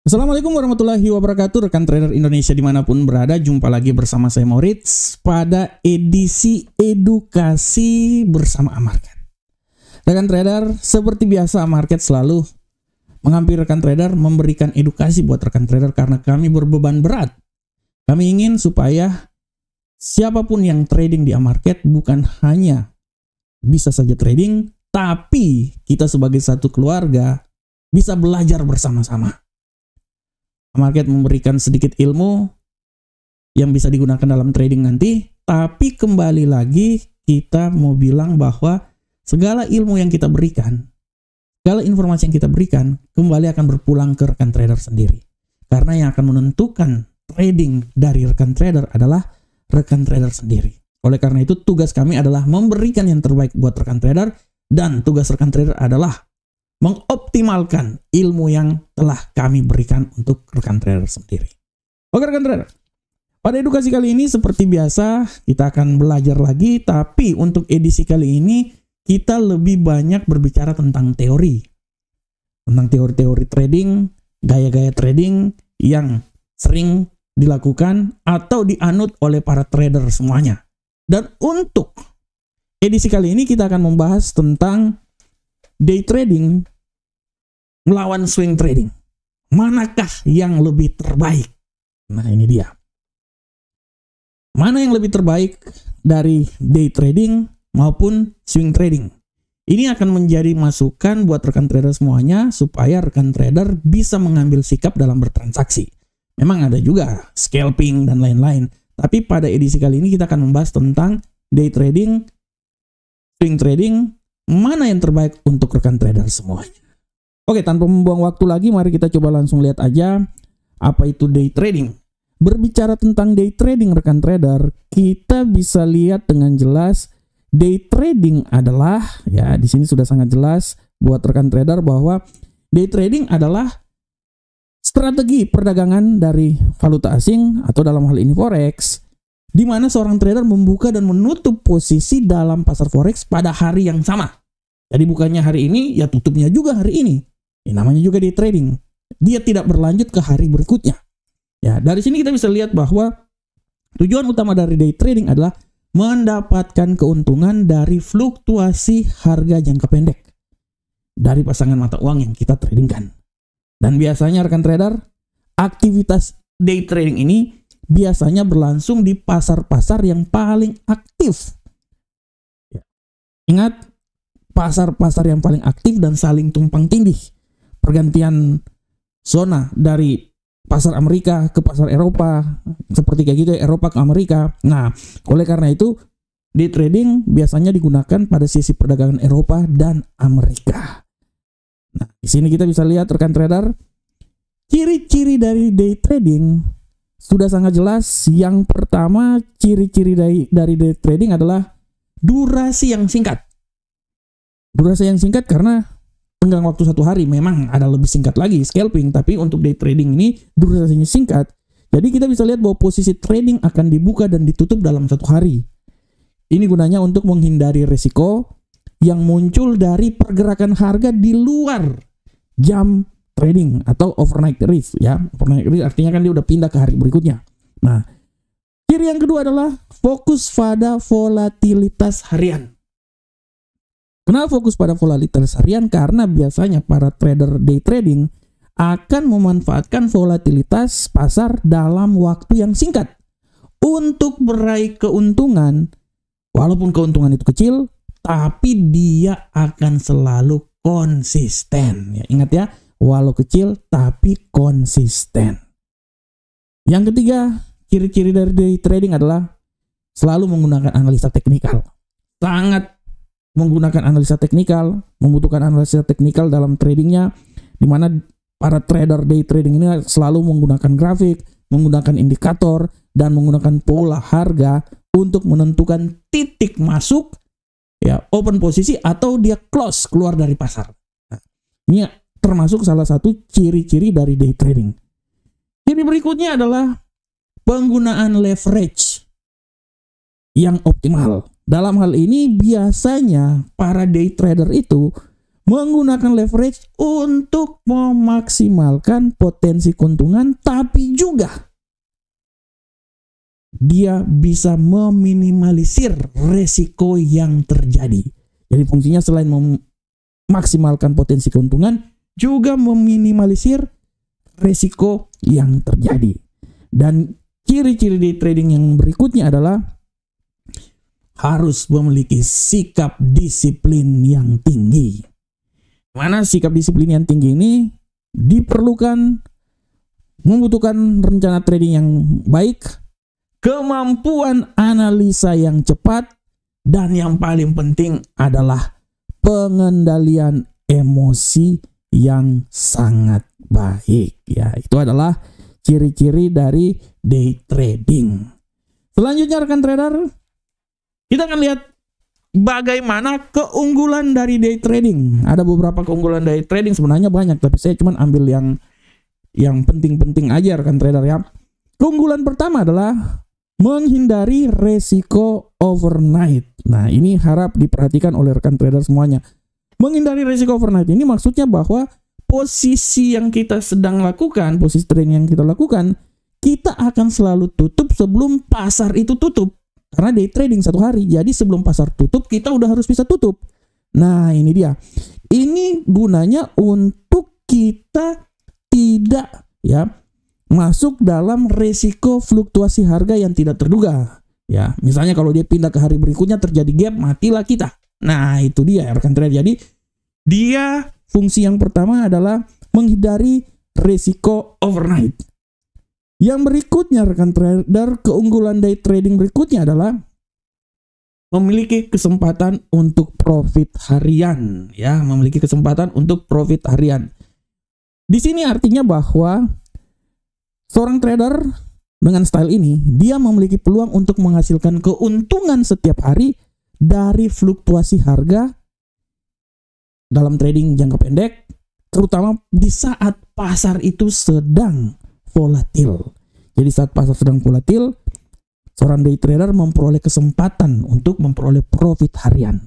Assalamualaikum warahmatullahi wabarakatuh, rekan trader Indonesia dimanapun berada. Jumpa lagi bersama saya Moritz pada edisi edukasi bersama Amarket. Rekan trader, seperti biasa Amarket selalu menghampiri rekan trader, memberikan edukasi buat rekan trader karena kami berbeban berat. Kami ingin supaya siapapun yang trading di Amarket bukan hanya bisa saja trading, tapi kita sebagai satu keluarga bisa belajar bersama-sama. Amarket memberikan sedikit ilmu yang bisa digunakan dalam trading nanti, tapi kembali lagi kita mau bilang bahwa segala ilmu yang kita berikan, segala informasi yang kita berikan kembali akan berpulang ke rekan trader sendiri. Karena yang akan menentukan trading dari rekan trader adalah rekan trader sendiri. Oleh karena itu tugas kami adalah memberikan yang terbaik buat rekan trader, dan tugas rekan trader adalah mengoptimalkan ilmu yang telah kami berikan untuk rekan trader sendiri. Oke rekan trader, pada edukasi kali ini seperti biasa kita akan belajar lagi, tapi untuk edisi kali ini kita lebih banyak berbicara tentang teori. Tentang teori-teori trading, gaya-gaya trading yang sering dilakukan atau dianut oleh para trader semuanya. Dan untuk edisi kali ini kita akan membahas tentang day trading melawan swing trading. Manakah yang lebih terbaik? Nah ini dia. Mana yang lebih terbaik dari day trading maupun swing trading? Ini akan menjadi masukan buat rekan trader semuanya supaya rekan trader bisa mengambil sikap dalam bertransaksi. Memang ada juga scalping dan lain-lain. Tapi pada edisi kali ini kita akan membahas tentang day trading, swing trading, mana yang terbaik untuk rekan trader semuanya. Oke, tanpa membuang waktu lagi, mari kita coba langsung lihat aja apa itu day trading. Berbicara tentang day trading rekan trader, kita bisa lihat dengan jelas day trading adalah, ya di sini sudah sangat jelas buat rekan trader bahwa day trading adalah strategi perdagangan dari valuta asing atau dalam hal ini forex, di mana seorang trader membuka dan menutup posisi dalam pasar forex pada hari yang sama. Jadi bukannya hari ini, ya tutupnya juga hari ini. Ini namanya juga day trading. Dia tidak berlanjut ke hari berikutnya. Ya, dari sini kita bisa lihat bahwa tujuan utama dari day trading adalah mendapatkan keuntungan dari fluktuasi harga jangka pendek dari pasangan mata uang yang kita tradingkan. Dan biasanya rekan trader, aktivitas day trading ini biasanya berlangsung di pasar-pasar yang paling aktif. Ya. Ingat, pasar-pasar yang paling aktif dan saling tumpang tindih. Pergantian zona dari pasar Amerika ke pasar Eropa, seperti kayak gitu, Eropa ke Amerika. Nah, oleh karena itu, day trading biasanya digunakan pada sisi perdagangan Eropa dan Amerika. Nah, di sini kita bisa lihat rekan trader, ciri-ciri dari day trading sudah sangat jelas. Yang pertama, ciri-ciri dari day trading adalah durasi yang singkat. Durasi yang singkat karena tenggang waktu satu hari, memang ada lebih singkat lagi scalping, tapi untuk day trading ini durasinya singkat. Jadi kita bisa lihat bahwa posisi trading akan dibuka dan ditutup dalam satu hari. Ini gunanya untuk menghindari risiko yang muncul dari pergerakan harga di luar jam trading atau overnight risk, ya. Overnight risk artinya kan dia udah pindah ke hari berikutnya. Nah, ciri yang kedua adalah fokus pada volatilitas harian. Kenapa fokus pada volatilitas harian? Karena biasanya para trader day trading akan memanfaatkan volatilitas pasar dalam waktu yang singkat untuk meraih keuntungan. Walaupun keuntungan itu kecil, tapi dia akan selalu konsisten. Ya, ingat ya, walau kecil tapi konsisten. Yang ketiga, ciri-ciri dari day trading adalah selalu menggunakan analisa teknikal. Sangat menggunakan analisa teknikal, membutuhkan analisa teknikal dalam tradingnya, di mana para trader day trading ini selalu menggunakan grafik, menggunakan indikator, dan menggunakan pola harga untuk menentukan titik masuk, ya open posisi atau dia close keluar dari pasar. Nah, ini termasuk salah satu ciri-ciri dari day trading. Ciri berikutnya adalah penggunaan leverage yang optimal. Dalam hal ini biasanya para day trader itu menggunakan leverage untuk memaksimalkan potensi keuntungan, tapi juga dia bisa meminimalisir resiko yang terjadi. Jadi fungsinya selain memaksimalkan potensi keuntungan, juga meminimalisir resiko yang terjadi. Dan ciri-ciri day trading yang berikutnya adalah harus memiliki sikap disiplin yang tinggi. Mana sikap disiplin yang tinggi ini diperlukan, membutuhkan rencana trading yang baik, kemampuan analisa yang cepat, dan yang paling penting adalah pengendalian emosi yang sangat baik. Ya, itu adalah ciri-ciri dari day trading. Selanjutnya rekan trader, kita akan lihat bagaimana keunggulan dari day trading. Ada beberapa keunggulan dari trading, sebenarnya banyak, tapi saya cuma ambil yang penting-penting aja rekan trader ya. Keunggulan pertama adalah menghindari resiko overnight. Nah, ini harap diperhatikan oleh rekan trader semuanya. Menghindari resiko overnight ini maksudnya bahwa posisi yang kita sedang lakukan, posisi trading yang kita lakukan, kita akan selalu tutup sebelum pasar itu tutup. Karena day trading 1 hari, jadi sebelum pasar tutup kita udah harus bisa tutup. Nah, ini dia. Ini gunanya untuk kita tidak ya masuk dalam resiko fluktuasi harga yang tidak terduga. Ya, misalnya kalau dia pindah ke hari berikutnya terjadi gap, matilah kita. Nah, itu dia rekan trader. Jadi dia fungsi yang pertama adalah menghindari resiko overnight. Yang berikutnya rekan trader, keunggulan day trading berikutnya adalah memiliki kesempatan untuk profit harian, ya, memiliki kesempatan untuk profit harian. Di sini artinya bahwa seorang trader dengan style ini, dia memiliki peluang untuk menghasilkan keuntungan setiap hari dari fluktuasi harga dalam trading jangka pendek, terutama di saat pasar itu sedang volatil. Jadi saat pasar sedang volatil, seorang day trader memperoleh kesempatan untuk memperoleh profit harian.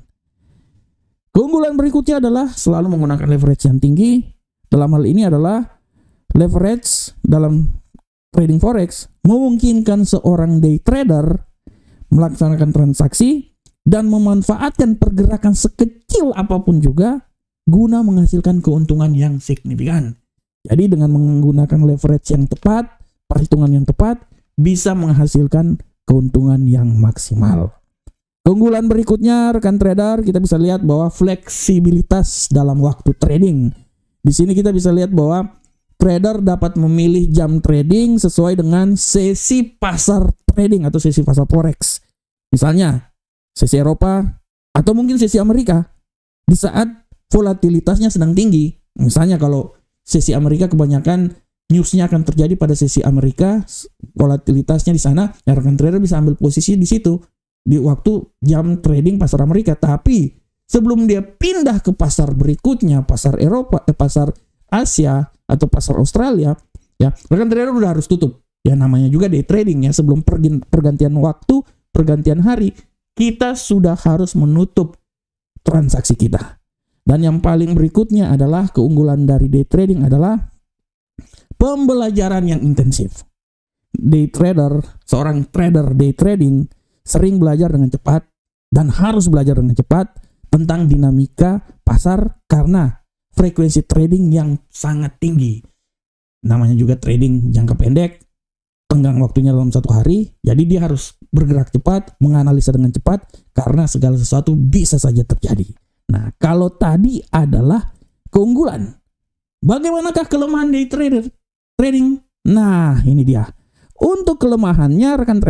Keunggulan berikutnya adalah selalu menggunakan leverage yang tinggi. Dalam hal ini adalah leverage dalam trading forex memungkinkan seorang day trader melaksanakan transaksi dan memanfaatkan pergerakan sekecil apapun juga guna menghasilkan keuntungan yang signifikan. Jadi dengan menggunakan leverage yang tepat, perhitungan yang tepat, bisa menghasilkan keuntungan yang maksimal. Keunggulan berikutnya rekan trader, kita bisa lihat bahwa fleksibilitas dalam waktu trading. Di sini kita bisa lihat bahwa trader dapat memilih jam trading sesuai dengan sesi pasar trading atau sesi pasar forex. Misalnya sesi Eropa atau mungkin sesi Amerika di saat volatilitasnya sedang tinggi. Misalnya kalau sesi Amerika kebanyakan newsnya akan terjadi pada sesi Amerika, volatilitasnya di sana, ya rekan trader bisa ambil posisi di situ di waktu jam trading pasar Amerika. Tapi sebelum dia pindah ke pasar berikutnya, pasar Eropa, pasar Asia atau pasar Australia, ya rekan trader udah harus tutup. Ya namanya juga day trading ya, sebelum pergantian waktu, pergantian hari, kita sudah harus menutup transaksi kita. Dan yang paling berikutnya adalah keunggulan dari day trading adalah pembelajaran yang intensif. Day trader, seorang trader day trading sering belajar dengan cepat dan harus belajar dengan cepat tentang dinamika pasar karena frekuensi trading yang sangat tinggi. Namanya juga trading jangka pendek, tenggang waktunya dalam 1 hari, jadi dia harus bergerak cepat, menganalisa dengan cepat karena segala sesuatu bisa saja terjadi. Nah, kalau tadi adalah keunggulan, bagaimanakah kelemahan day trading? Nah, ini dia. Untuk kelemahannya rekan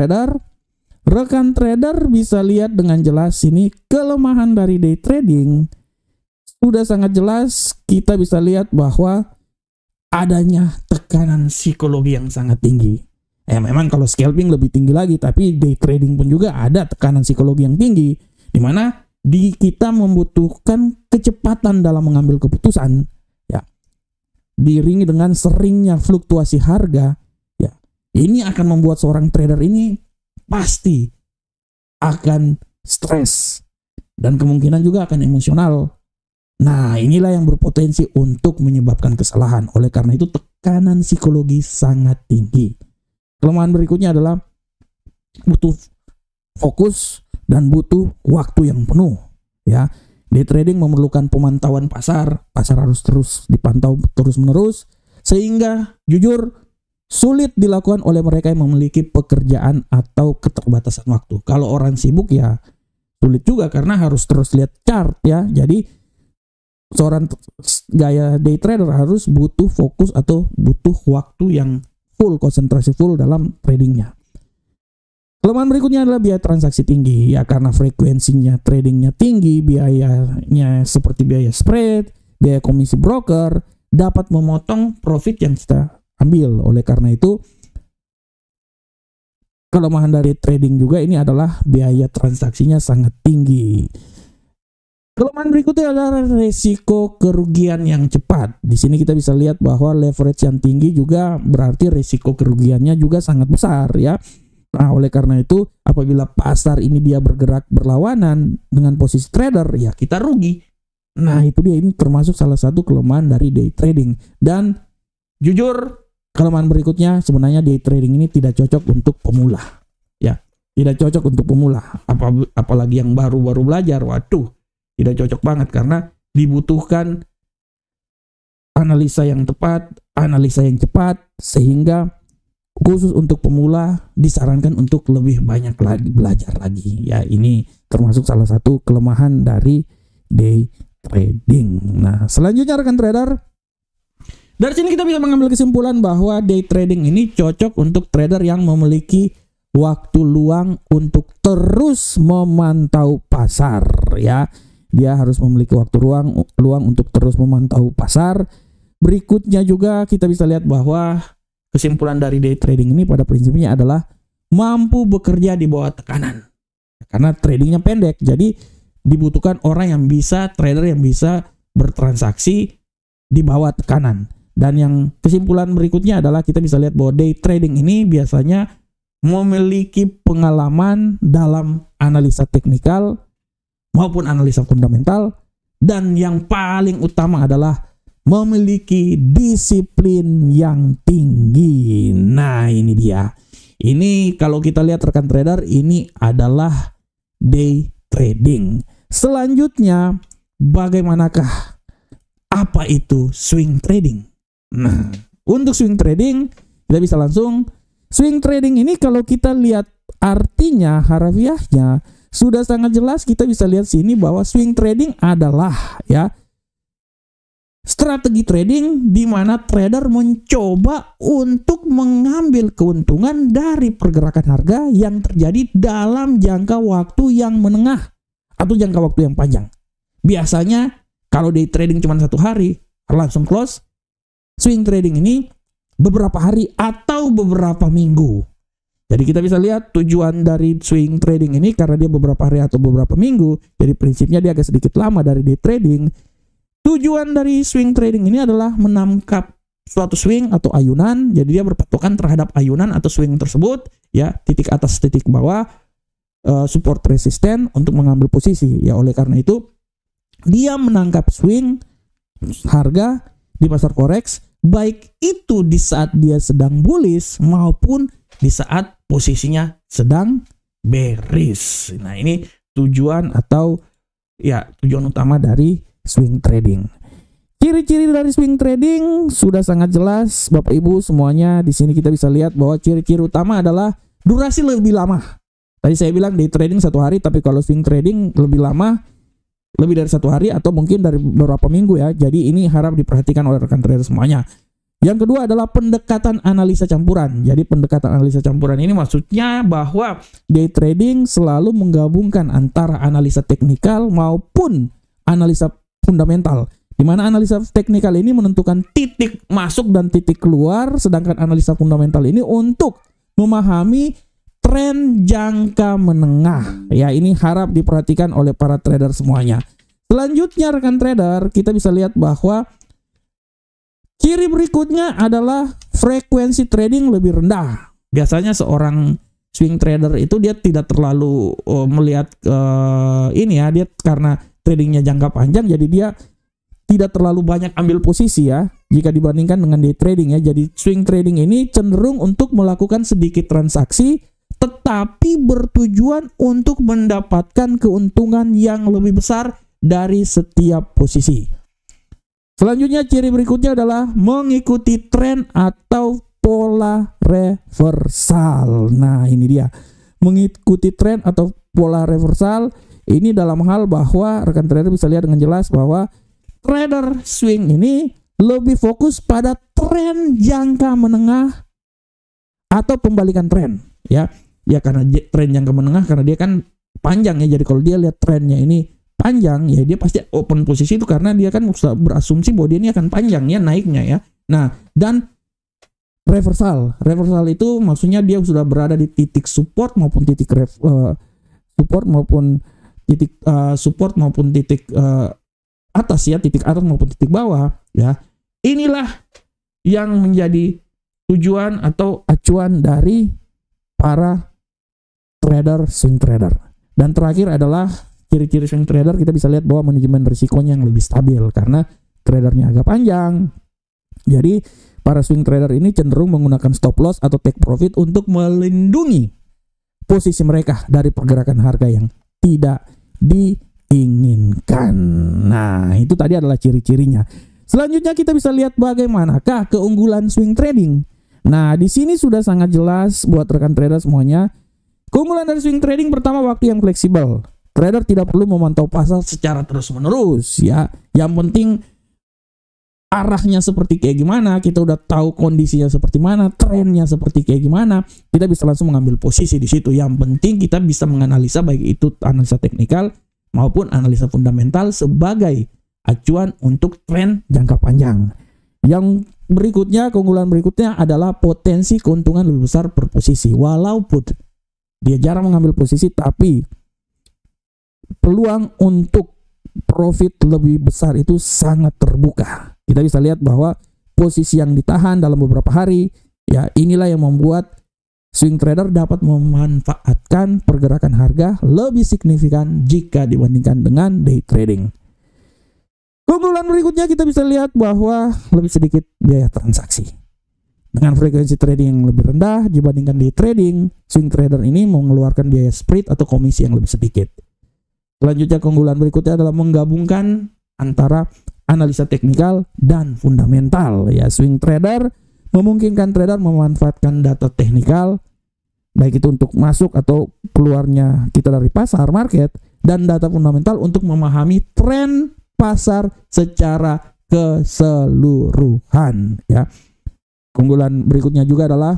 trader bisa lihat dengan jelas ini kelemahan dari day trading. Sudah sangat jelas, kita bisa lihat bahwa adanya tekanan psikologi yang sangat tinggi. Memang kalau scalping lebih tinggi lagi, tapi day trading pun juga ada tekanan psikologi yang tinggi, di mana kita membutuhkan kecepatan dalam mengambil keputusan, ya, diiringi dengan seringnya fluktuasi harga, ya, ini akan membuat seorang trader ini pasti akan stres dan kemungkinan juga akan emosional Nah, inilah yang berpotensi untuk menyebabkan kesalahan. Oleh karena itu, tekanan psikologi sangat tinggi. Kelemahan berikutnya adalah butuh fokus dan butuh waktu yang penuh. Ya, day trading memerlukan pemantauan pasar. Pasar harus terus dipantau terus-menerus, sehingga jujur sulit dilakukan oleh mereka yang memiliki pekerjaan atau keterbatasan waktu. Kalau orang sibuk ya sulit juga karena harus terus lihat chart ya. Jadi seorang gaya day trader harus butuh fokus atau butuh waktu yang full, konsentrasi full dalam tradingnya. Kelemahan berikutnya adalah biaya transaksi tinggi. Ya, karena frekuensinya tradingnya tinggi, biayanya seperti biaya spread, biaya komisi broker dapat memotong profit yang kita ambil. Oleh karena itu, kelemahan dari trading juga ini adalah biaya transaksinya sangat tinggi. Kelemahan berikutnya adalah resiko kerugian yang cepat. Di sini kita bisa lihat bahwa leverage yang tinggi juga berarti resiko kerugiannya juga sangat besar ya. Nah, oleh karena itu apabila pasar ini dia bergerak berlawanan dengan posisi trader, ya kita rugi. Nah, itu dia, ini termasuk salah satu kelemahan dari day trading. Dan jujur, kelemahan berikutnya sebenarnya day trading ini tidak cocok untuk pemula. Ya, tidak cocok untuk pemula. Apalagi yang baru-baru belajar, waduh. Tidak cocok banget karena dibutuhkan analisa yang tepat, analisa yang cepat, sehingga khusus untuk pemula disarankan untuk lebih banyak lagi belajar lagi. Ya, ini termasuk salah satu kelemahan dari day trading. Nah, selanjutnya rekan trader, dari sini kita bisa mengambil kesimpulan bahwa day trading ini cocok untuk trader yang memiliki waktu luang untuk terus memantau pasar ya. Dia harus memiliki waktu luang untuk terus memantau pasar. Berikutnya juga kita bisa lihat bahwa kesimpulan dari day trading ini pada prinsipnya adalah mampu bekerja di bawah tekanan. Karena tradingnya pendek, jadi dibutuhkan orang yang bisa, trader yang bisa bertransaksi di bawah tekanan. Dan yang kesimpulan berikutnya adalah kita bisa lihat bahwa day trading ini biasanya memiliki pengalaman dalam analisa teknikal maupun analisa fundamental, dan yang paling utama adalah memiliki disiplin yang tinggi. Nah, ini dia. Ini kalau kita lihat rekan trader, ini adalah day trading. Selanjutnya, bagaimanakah apa itu swing trading? Nah, untuk swing trading kita bisa langsung, swing trading ini kalau kita lihat artinya harafiahnya sudah sangat jelas. Kita bisa lihat sini bahwa swing trading adalah ya strategi trading di mana trader mencoba untuk mengambil keuntungan dari pergerakan harga yang terjadi dalam jangka waktu yang menengah atau jangka waktu yang panjang. Biasanya kalau day trading cuma 1 hari langsung close, swing trading ini beberapa hari atau beberapa minggu. Jadi kita bisa lihat tujuan dari swing trading ini karena dia beberapa hari atau beberapa minggu. Jadi prinsipnya dia agak sedikit lama dari day trading. Tujuan dari swing trading ini adalah menangkap suatu swing atau ayunan. Jadi dia berpatokan terhadap ayunan atau swing tersebut, ya, titik atas titik bawah, support resisten untuk mengambil posisi. Ya, oleh karena itu dia menangkap swing harga di pasar forex, baik itu di saat dia sedang bullish maupun di saat posisinya sedang bearish. Nah, ini tujuan atau ya tujuan utama dari swing trading. Ciri-ciri dari swing trading sudah sangat jelas, Bapak Ibu semuanya. Di sini kita bisa lihat bahwa ciri-ciri utama adalah durasi lebih lama. Tadi saya bilang day trading 1 hari, tapi kalau swing trading lebih lama, lebih dari 1 hari atau mungkin dari beberapa minggu ya. Jadi ini harap diperhatikan oleh rekan trader semuanya. Yang kedua adalah pendekatan analisa campuran. Jadi pendekatan analisa campuran ini maksudnya bahwa day trading selalu menggabungkan antara analisa teknikal maupun analisa fundamental. Di mana analisa teknikal ini menentukan titik masuk dan titik keluar, sedangkan analisa fundamental ini untuk memahami tren jangka menengah. Ya, ini harap diperhatikan oleh para trader semuanya. Selanjutnya rekan trader, kita bisa lihat bahwa ciri berikutnya adalah frekuensi trading lebih rendah. Biasanya seorang swing trader itu dia tidak terlalu melihat ini ya, dia karena tradingnya jangka panjang, jadi dia tidak terlalu banyak ambil posisi ya jika dibandingkan dengan day trading ya. Jadi swing trading ini cenderung untuk melakukan sedikit transaksi tetapi bertujuan untuk mendapatkan keuntungan yang lebih besar dari setiap posisi. Selanjutnya ciri berikutnya adalah mengikuti tren atau pola reversal. Nah, ini dia. Mengikuti tren atau pola reversal ini dalam hal bahwa rekan trader bisa lihat dengan jelas bahwa trader swing ini lebih fokus pada tren jangka menengah atau pembalikan tren ya. Ya karena tren jangka menengah karena dia kan panjang ya. Jadi kalau dia lihat trennya ini panjang ya dia pasti open posisi itu karena dia kan berasumsi bahwa dia ini akan panjang ya naiknya ya. Nah, dan reversal itu maksudnya dia sudah berada di titik support maupun titik titik atas ya, titik atas maupun titik bawah ya. Inilah yang menjadi tujuan atau acuan dari para trader swing trader. Dan terakhir adalah ciri-ciri swing trader, kita bisa lihat bahwa manajemen risikonya yang lebih stabil karena tradernya agak panjang. Jadi para swing trader ini cenderung menggunakan stop loss atau take profit untuk melindungi posisi mereka dari pergerakan harga yang tidak diinginkan. Nah, itu tadi adalah ciri-cirinya. Selanjutnya kita bisa lihat bagaimanakah keunggulan swing trading. Nah, di sini sudah sangat jelas buat rekan trader semuanya. Keunggulan dari swing trading pertama, waktu yang fleksibel. Trader tidak perlu memantau pasar secara terus-menerus ya. Yang penting arahnya seperti kayak gimana, kita udah tahu kondisinya seperti mana, trennya seperti kayak gimana, kita bisa langsung mengambil posisi di situ. Yang penting kita bisa menganalisa baik itu analisa teknikal maupun analisa fundamental sebagai acuan untuk tren jangka panjang. Yang berikutnya, keunggulan berikutnya adalah potensi keuntungan lebih besar per posisi. Walaupun dia jarang mengambil posisi, tapi peluang untuk profit lebih besar itu sangat terbuka. Kita bisa lihat bahwa posisi yang ditahan dalam beberapa hari, ya inilah yang membuat swing trader dapat memanfaatkan pergerakan harga lebih signifikan jika dibandingkan dengan day trading. Keunggulan berikutnya kita bisa lihat bahwa lebih sedikit biaya transaksi. Dengan frekuensi trading yang lebih rendah dibandingkan day trading, swing trader ini mengeluarkan biaya spread atau komisi yang lebih sedikit. Selanjutnya keunggulan berikutnya adalah menggabungkan antara analisa teknikal dan fundamental. Ya, swing trader memungkinkan trader memanfaatkan data teknikal baik itu untuk masuk atau keluarnya kita dari pasar market dan data fundamental untuk memahami tren pasar secara keseluruhan ya. Keunggulan berikutnya juga adalah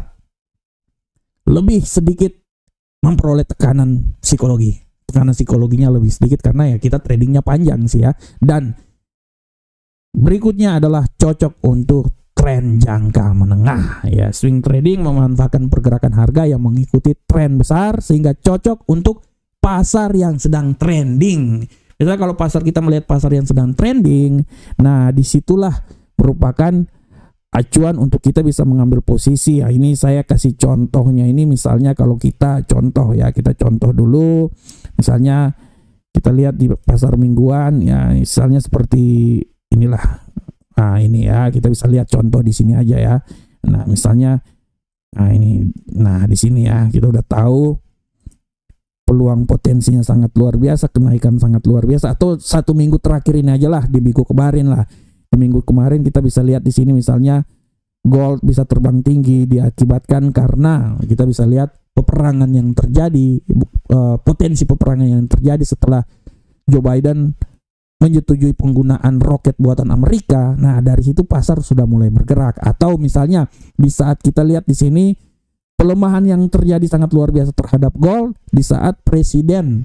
lebih sedikit memperoleh tekanan psikologi. Tekanan psikologinya lebih sedikit karena ya kita tradingnya panjang sih ya. Dan berikutnya adalah cocok untuk tren jangka menengah ya. Swing trading memanfaatkan pergerakan harga yang mengikuti tren besar sehingga cocok untuk pasar yang sedang trending. Misalnya kalau pasar kita melihat pasar yang sedang trending, nah disitulah merupakan acuan untuk kita bisa mengambil posisi. Ya, ini saya kasih contohnya, ini misalnya kalau kita contoh ya, kita contoh dulu. Misalnya kita lihat di pasar mingguan ya, misalnya seperti inilah. Nah, ini ya, kita bisa lihat contoh di sini aja ya. Nah, misalnya nah ini, nah di sini ya, kita udah tahu peluang potensinya sangat luar biasa, kenaikan sangat luar biasa. Atau satu minggu terakhir ini aja lah, di minggu kemarin lah. Di minggu kemarin kita bisa lihat di sini misalnya gold bisa terbang tinggi diakibatkan karena kita bisa lihat peperangan yang terjadi, potensi peperangan yang terjadi setelah Joe Biden menyetujui penggunaan roket buatan Amerika. Nah, dari situ pasar sudah mulai bergerak. Atau misalnya di saat kita lihat di sini pelemahan yang terjadi sangat luar biasa terhadap gold di saat presiden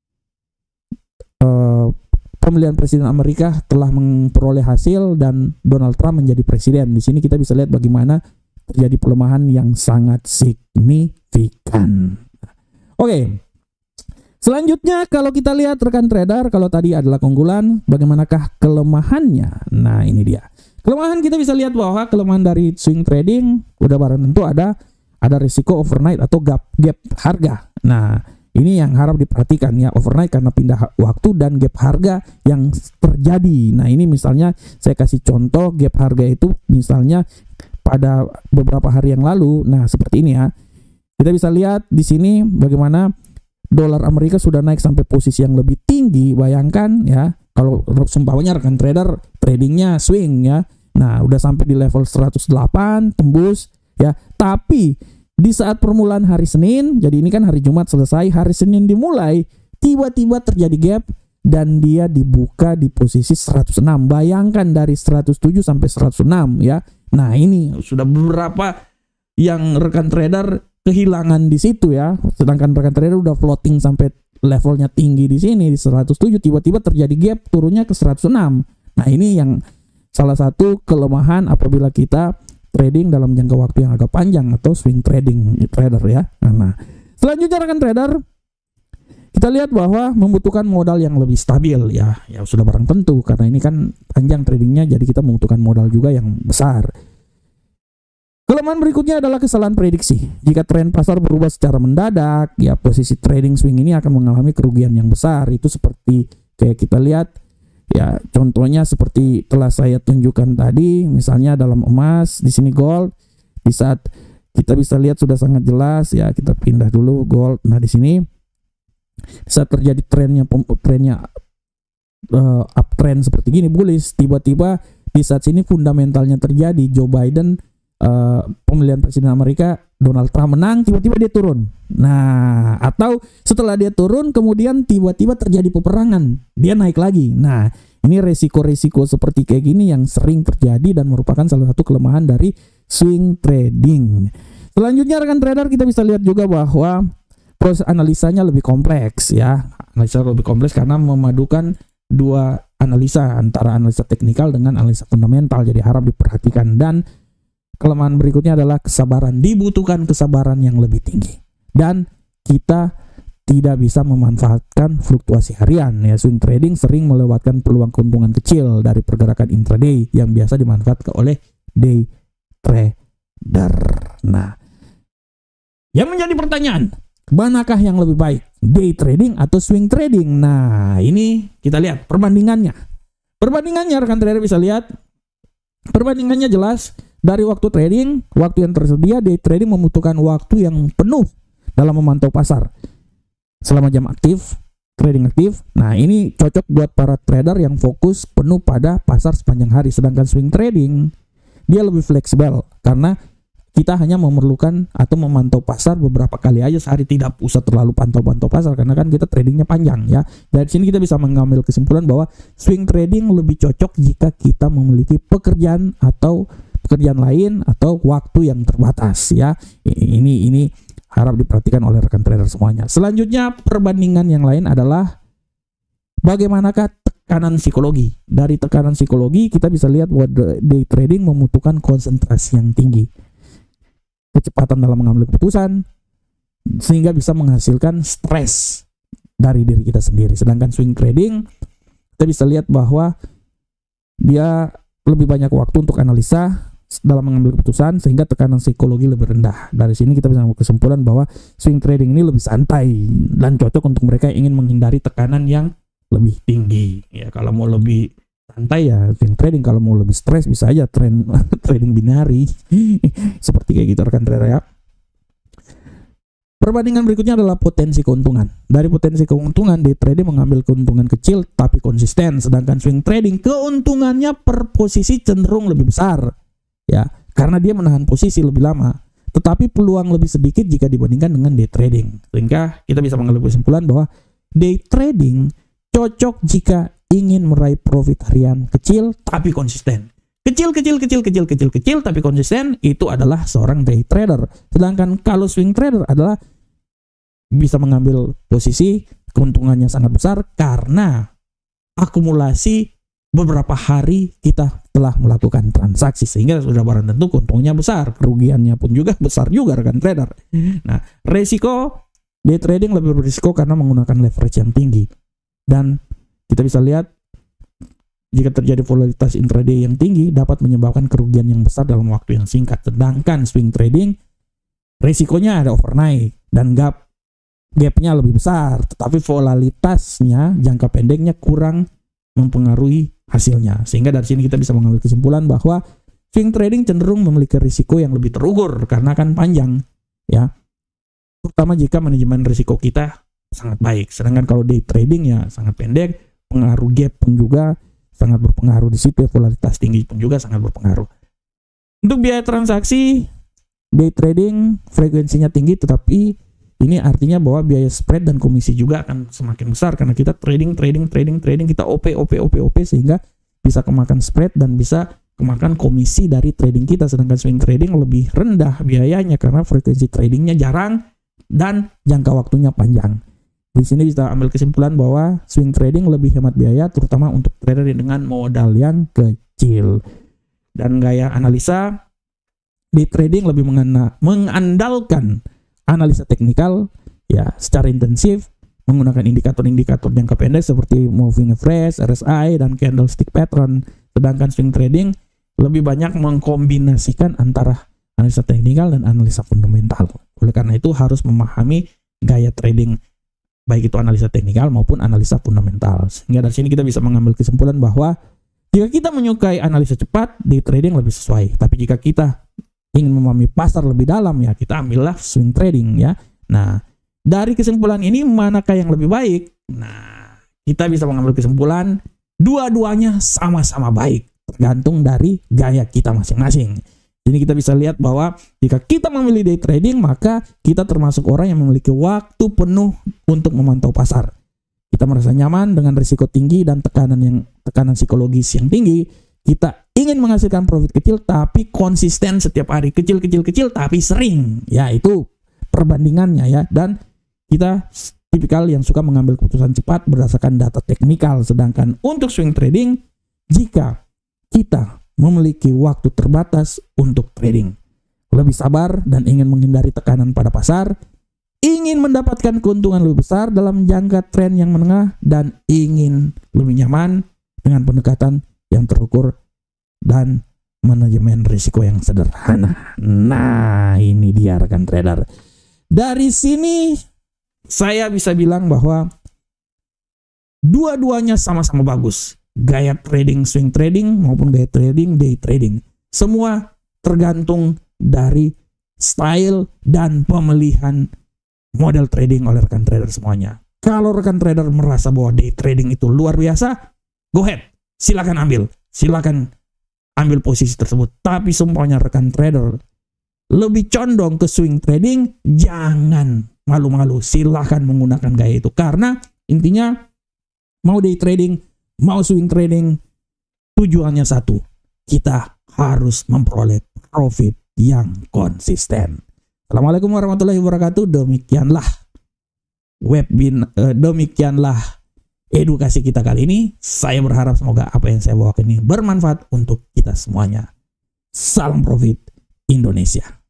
pemilihan presiden Amerika telah memperoleh hasil dan Donald Trump menjadi presiden. Di sini kita bisa lihat bagaimana terjadi pelemahan yang sangat signifikan. Oke. Selanjutnya kalau kita lihat rekan trader, kalau tadi adalah keunggulan, bagaimanakah kelemahannya? Nah, ini dia. Kelemahan kita bisa lihat bahwa kelemahan dari swing trading udah barang tentu ada risiko overnight atau gap harga. Nah, Ini yang harap diperhatikan ya, overnight karena pindah waktu dan gap harga yang terjadi. Nah ini misalnya saya kasih contoh gap harga itu misalnya pada beberapa hari yang lalu. Nah seperti ini ya, kita bisa lihat di sini bagaimana dolar Amerika sudah naik sampai posisi yang lebih tinggi. Bayangkan ya, kalau sumpahnya rekan trader tradingnya swing ya, nah udah sampai di level 108 tembus ya, tapi di saat permulaan hari Senin, jadi ini kan hari Jumat selesai, hari Senin dimulai, tiba-tiba terjadi gap dan dia dibuka di posisi 106. Bayangkan dari 107 sampai 106 ya. Nah ini sudah beberapa yang rekan trader kehilangan di situ ya. Sedangkan rekan trader udah floating sampai levelnya tinggi di sini di 107, tiba-tiba terjadi gap turunnya ke 106. Nah ini yang salah satu kelemahan apabila kita trading dalam jangka waktu yang agak panjang atau swing trading trader ya. Nah, selanjutnya rekan trader, kita lihat bahwa membutuhkan modal yang lebih stabil ya. Ya sudah barang tentu karena ini kan panjang tradingnya, jadi kita membutuhkan modal juga yang besar. Kelemahan berikutnya adalah kesalahan prediksi. Jika tren pasar berubah secara mendadak, ya posisi trading swing ini akan mengalami kerugian yang besar. Itu seperti kayak kita lihat ya, contohnya seperti telah saya tunjukkan tadi, misalnya dalam emas, di sini gold, di saat kita bisa lihat sudah sangat jelas ya, kita pindah dulu gold. Nah di sini saat terjadi trennya uptrend seperti gini, bullish, tiba-tiba di saat sini fundamentalnya terjadi, Joe Biden pemilihan presiden Amerika, Donald Trump menang, tiba-tiba dia turun. Nah, atau setelah dia turun kemudian tiba-tiba terjadi peperangan, dia naik lagi. Nah, ini resiko-resiko seperti kayak gini yang sering terjadi dan merupakan salah satu kelemahan dari swing trading. Selanjutnya rekan trader, kita bisa lihat juga bahwa proses analisanya lebih kompleks ya. Analisa lebih kompleks karena memadukan dua analisa, antara analisa teknikal dengan analisa fundamental, jadi harap diperhatikan. Dan kelemahan berikutnya adalah kesabaran. Dibutuhkan kesabaran yang lebih tinggi. Dan kita tidak bisa memanfaatkan fluktuasi harian ya. Swing trading sering melewatkan peluang keuntungan kecil dari pergerakan intraday yang biasa dimanfaatkan oleh day trader. Nah, yang menjadi pertanyaan, manakah yang lebih baik? Day trading atau swing trading? Nah, ini kita lihat perbandingannya. Perbandingannya rekan trader bisa lihat. Perbandingannya jelas. Dari waktu trading, waktu yang tersedia, day trading membutuhkan waktu yang penuh dalam memantau pasar selama jam aktif, trading aktif. Nah ini cocok buat para trader yang fokus penuh pada pasar sepanjang hari. Sedangkan swing trading, dia lebih fleksibel karena kita hanya memerlukan atau memantau pasar beberapa kali aja sehari, tidak usah terlalu pantau-pantau pasar karena kan kita tradingnya panjang ya. Dari sini kita bisa mengambil kesimpulan bahwa swing trading lebih cocok jika kita memiliki pekerjaan lain atau waktu yang terbatas ya. Ini harap diperhatikan oleh rekan trader semuanya. Selanjutnya perbandingan yang lain adalah bagaimanakah tekanan psikologi. Dari tekanan psikologi kita bisa lihat bahwa day trading membutuhkan konsentrasi yang tinggi, kecepatan dalam mengambil keputusan, sehingga bisa menghasilkan stres dari diri kita sendiri. Sedangkan swing trading kita bisa lihat bahwa dia lebih banyak waktu untuk analisa dalam mengambil keputusan sehingga tekanan psikologi lebih rendah. Dari sini kita bisa mengambil kesimpulan bahwa swing trading ini lebih santai dan cocok untuk mereka yang ingin menghindari tekanan yang lebih tinggi. Ya kalau mau lebih santai ya swing trading, kalau mau lebih stres bisa aja trading binari. Seperti kayak gitu rekan trader ya. Perbandingan berikutnya adalah potensi keuntungan. Dari potensi keuntungan, day trading mengambil keuntungan kecil tapi konsisten, sedangkan swing trading keuntungannya per posisi cenderung lebih besar. Ya, karena dia menahan posisi lebih lama, tetapi peluang lebih sedikit jika dibandingkan dengan day trading. Sehingga kita bisa mengambil kesimpulan bahwa day trading cocok jika ingin meraih profit harian kecil tapi konsisten. Kecil tapi konsisten, itu adalah seorang day trader. Sedangkan kalau swing trader adalah bisa mengambil posisi keuntungannya sangat besar karena akumulasi beberapa hari kita telah melakukan transaksi, sehingga sudah barang tentu keuntungannya besar, kerugiannya pun juga besar juga rekan trader. Nah, resiko day trading lebih berisiko karena menggunakan leverage yang tinggi, dan kita bisa lihat jika terjadi volatilitas intraday yang tinggi dapat menyebabkan kerugian yang besar dalam waktu yang singkat. Sedangkan swing trading resikonya ada overnight dan gap gapnya lebih besar, tetapi volatilitasnya jangka pendeknya kurang mempengaruhi hasilnya. Sehingga dari sini kita bisa mengambil kesimpulan bahwa swing trading cenderung memiliki risiko yang lebih terukur karena akan panjang, ya. Terutama jika manajemen risiko kita sangat baik. Sedangkan kalau day trading ya sangat pendek, pengaruh gap pun juga sangat berpengaruh di situ, volatilitas tinggi pun juga sangat berpengaruh. Untuk biaya transaksi, day trading frekuensinya tinggi, tetapi ini artinya bahwa biaya spread dan komisi juga akan semakin besar karena kita trading, kita OP sehingga bisa kemakan spread dan bisa kemakan komisi dari trading kita. Sedangkan swing trading lebih rendah biayanya karena frekuensi tradingnya jarang dan jangka waktunya panjang. Di sini kita ambil kesimpulan bahwa swing trading lebih hemat biaya, terutama untuk trader dengan modal yang kecil. Dan gaya analisa, day trading lebih mengandalkan analisa teknikal ya secara intensif, menggunakan indikator-indikator jangka pendek seperti moving average, RSI, dan candlestick pattern. Sedangkan swing trading lebih banyak mengkombinasikan antara analisa teknikal dan analisa fundamental. Oleh karena itu harus memahami gaya trading, baik itu analisa teknikal maupun analisa fundamental. Sehingga dari sini kita bisa mengambil kesimpulan bahwa jika kita menyukai analisa cepat, day trading lebih sesuai. Tapi jika kita ingin memahami pasar lebih dalam, ya kita ambillah swing trading, ya. Nah, dari kesimpulan ini manakah yang lebih baik? Nah, kita bisa mengambil kesimpulan dua-duanya sama-sama baik, tergantung dari gaya kita masing-masing. Jadi kita bisa lihat bahwa jika kita memilih day trading, maka kita termasuk orang yang memiliki waktu penuh untuk memantau pasar. Kita merasa nyaman dengan risiko tinggi dan tekanan psikologis yang tinggi. Kita ingin menghasilkan profit kecil tapi konsisten setiap hari, kecil tapi sering. Ya, itu perbandingannya, ya. Dan kita tipikal yang suka mengambil keputusan cepat berdasarkan data teknikal. Sedangkan untuk swing trading, jika kita memiliki waktu terbatas untuk trading, lebih sabar dan ingin menghindari tekanan pada pasar, ingin mendapatkan keuntungan lebih besar dalam jangka tren yang menengah, dan ingin lebih nyaman dengan pendekatan yang terukur dan manajemen risiko yang sederhana. Nah, ini dia rekan trader. Dari sini saya bisa bilang bahwa dua-duanya sama-sama bagus. Gaya trading swing trading maupun gaya trading day trading, semua tergantung dari style dan pemilihan model trading oleh rekan trader semuanya. Kalau rekan trader merasa bahwa day trading itu luar biasa, go ahead, silakan ambil posisi tersebut. Tapi semuanya rekan trader lebih condong ke swing trading, jangan malu-malu, silakan menggunakan gaya itu. Karena intinya mau day trading, mau swing trading, tujuannya satu, kita harus memperoleh profit yang konsisten. Assalamualaikum warahmatullahi wabarakatuh. Demikianlah edukasi kita kali ini. Saya berharap semoga apa yang saya bawakan ini bermanfaat untuk kita semuanya. Salam profit Indonesia.